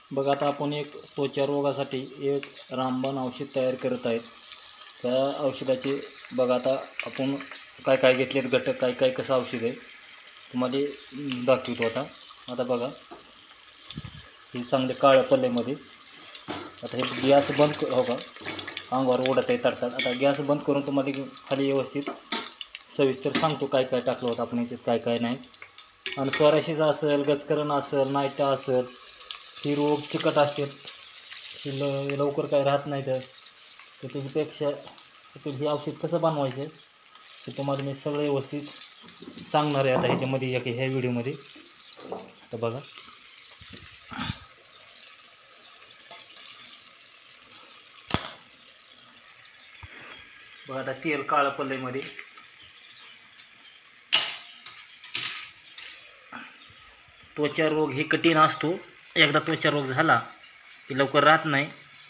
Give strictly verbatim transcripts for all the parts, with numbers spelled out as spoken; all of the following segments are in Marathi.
बघा आता आपण एक त्वचा रोगासाठी एक रामबाण औषध तयार करत आहेत। त्या औषधाचे बघा आता आपण काय काय घेतलेत घटक, काय काय कसं औषध आहे तुम्हाला दाखवतो। आता आता बघा हे चांगले काळ्या पल्ल्यामध्ये आता हे गॅस बंद हो का अंगावर ओढत आहे तडतड। आता गॅस बंद करून तुम्हाला खाली व्यवस्थित सविस्तर सांगतो काय काय टाकलं होतं आपण याच्यात, काय काय नाही। आणि स्वराशीचा असेल, गचकरण असेल, नायटा असेल, ही रोग चिकट असतात, ही ल लवकर काय राहत नाही। तर त्याच्यापेक्षा हे औषध कसं बनवायचं ते तुम्हाला मी सगळं व्यवस्थित सांगणार आहे आता ह्याच्यामध्ये, एक ह्या व्हिडिओमध्ये। तर बघा बघा आता तेल काळं पल्ल्यामध्ये त्वचा रोग हे कठीण असतो, एकदा त्वचा रोग झाला की लवकर राहत नाही।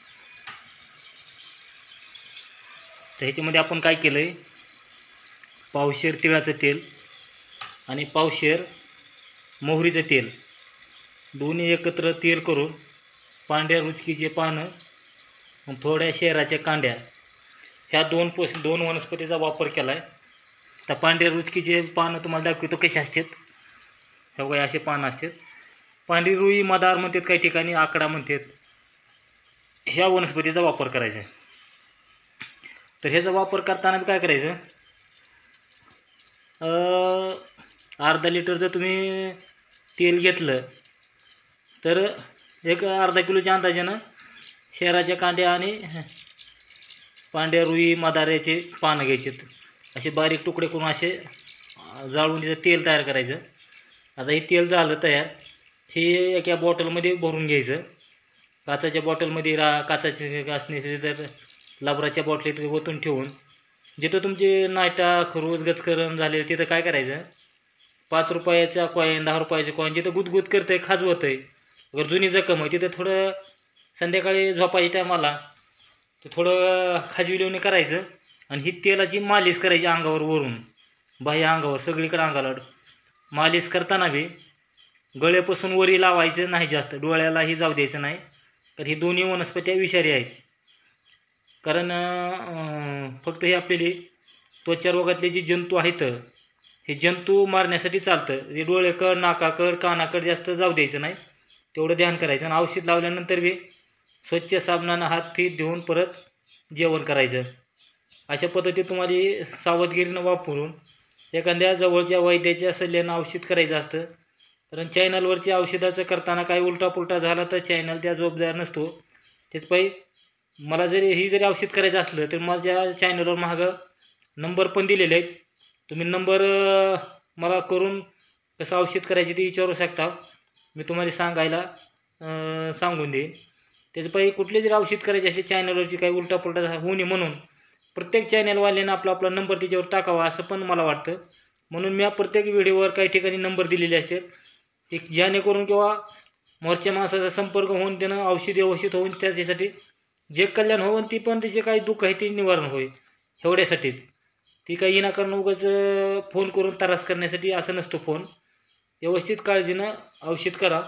तर ह्याच्यामध्ये आपण काय केलं आहे, पावशेर तिळाचं तेल आणि पावशेर मोहरीचं तेल दोन्ही एकत्र तेल करून पांढऱ्या रुचकीचे पानं थोड्या शेराच्या कांड्या ह्या दोन पोस दोन वनस्पतीचा वापर केला आहे। तर पांढऱ्या रुचकीचे पानं तुम्हाला दाखवतो कसे असतात। हे बघा असे पानं असतात, पांढरी रुई मदार म्हणतात, काही ठिकाणी आकडा म्हणतात। ह्या वनस्पतीचा वापर करायचा। तर ह्याचा वापर करताना काय करायचं, अर्धा लिटर जर तुम्ही तेल घेतलं तर एक अर्धा किलोच्या अंदाजानं शेराच्या कांड्या आणि पांढऱ्या रुई मदाऱ्याचे पानं घ्यायचे, असे बारीक तुकडे करून असे जाळून त्याचं तेल तयार करायचं। आता हे तेल झालं तयार, हे एका बॉटलमध्ये भरून घ्यायचं। काचाच्या बॉटलमध्ये रा काचाचे असणे तर लबराच्या बॉटलीत ओतून ठेवून जिथं तुमचे नायटा खरूज गचकरण झाले तिथं काय करायचं, पाच रुपयाचा कॉईन, दहा रुपयाचा कॉईन जिथं गुदगुद करतं आहे, खाजवतं आहे, अगर जुनी जखम आहे तिथं थोडं संध्याकाळी झोपायच्या टायमाला तर थोडं खाजविल्याने करायचं आणि ही तेलाची मालिश करायची अंगावर, वरून बाह्य अंगावर सगळीकडे अंगाला मालिश करताना बी गळ्यापासून वरी लावायचं नाही, जास्त डोळ्यालाही जाऊ द्यायचं नाही। तर ही दोन्ही वनस्पती विषारी आहेत, कारण फक्त हे आपले त्वचा रोगातले जे जंतू आहेत हे जंतू मारण्यासाठी चालतं। हे डोळेकड, नाकाकड, कानाकड जास्त जाऊ द्यायचं नाही, तेवढं ध्यान करायचं। आणि औषध लावल्यानंतर बी स्वच्छ साबणानं हात फीत धुवून परत जेवण करायचं। अशा पद्धतीत तुम्हाला सावधगिरीनं वापरून एखाद्या जवळच्या वैद्याच्या सल्ल्यानं औषध करायचं असतं। कारण चॅनलवरच्या औषधाचं करताना काही उलटा पुलटा झाला तर चॅनल त्या जबाबदार नसतो। त्याचपायी मला जरी ही जरी औषध करायचं असलं तर माझ्या चॅनलवर मागं नंबर पण दिलेले आहेत, तुम्ही नंबर मला करून कसं औषध करायचे ते विचारू शकता, मी तुम्हाला सांगायला सांगून देईन। त्याचपायी कुठले जरी औषध करायचे असले चॅनलवरची काही उलटा पुलटा होऊ नये म्हणून प्रत्येक चॅनलवाल्यानं आपला आपला नंबर त्याच्यावर टाकावा असं पण मला वाटतं। म्हणून मी प्रत्येक व्हिडिओवर काही ठिकाणी नंबर दिलेले असतात, एक जेणेकरून किंवा मोर्च्या माणसाचा संपर्क होऊन त्यानं औषध व्यवस्थित होऊन त्याच्यासाठी जे कल्याण होऊन ती पण त्याचे काही दुःख आहे ते निवारण होईल एवढ्यासाठी। ती काही विनाकारण उगाच फोन करून त्रास करण्यासाठी असं नसतो फोन। व्यवस्थित काळजीनं औषध करा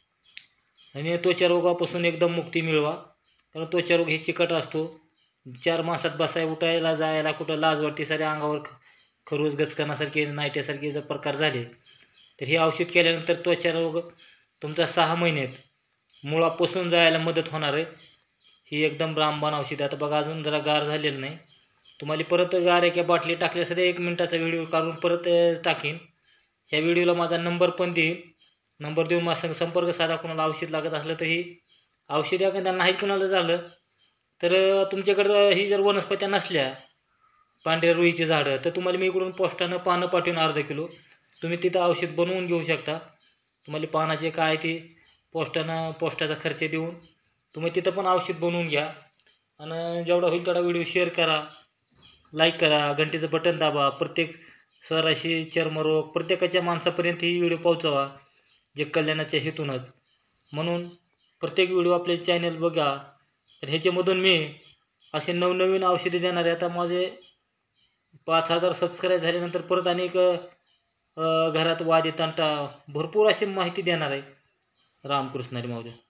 आणि त्वचा रोगापासून एकदम मुक्ती मिळवा। कारण त्वचा रोग हे चिकट असतो, चार मासात बसाय उठायला जायला कुठं लाज वाटते, साऱ्या अंगावर खरूज गचकणासारखे नायट्यासारखे जर प्रकार झाले तर हे औषध केल्यानंतर त्वचा रोग तुमचा सहा महिन्यात मुळापासून जायला मदत होणार आहे। ही एकदम रामबाण औषध आहे। आता बघा अजून जरा गार झालेलं नाही, तुम्हाला परत गार एका बाटली टाकल्यासाठी एक मिनटाचा व्हिडिओ काढून परत टाकीन। ह्या व्हिडिओला माझा नंबर पण देईन, नंबर देऊन माझा संपर्क साधा। कोणाला औषध लागत असलं तर ही औषध एखाद्या नाही कोणाला झालं तर तुमच्याकडं ही जर वनस्पत्या नसल्या पांढऱ्या रुईची झाडं तर तुम्हाला मी इकडून पोस्टानं पानं पाठवून अर्धा किलो तुम्ही तिथं औषध बनवून घेऊ शकता। तुम्हाला पानाचे काय ते पोस्टानं पोस्टाचा खर्च देऊन तुम्ही तिथं पण औषध बनवून घ्या। आणि जेवढा होईल तेवढा व्हिडिओ शेअर करा, लाईक करा, घंटेचं बटन दाबा। प्रत्येक स्वराशी चर्मरोग प्रत्येकाच्या माणसापर्यंत ही व्हिडिओ पोहोचवा जे कल्याणाच्या हेतूनच। म्हणून प्रत्येक व्हिडिओ आपले चॅनल बघा, तर ह्याच्यामधून मी असे नवनवीन औषधे देणार आहे। आता माझे पाच हजार सबस्क्राईब झाल्यानंतर परत अनेक घरात वाद तंटा भरपूर अशी माहिती देणार आहे। रामकृष्ण हरी माऊली।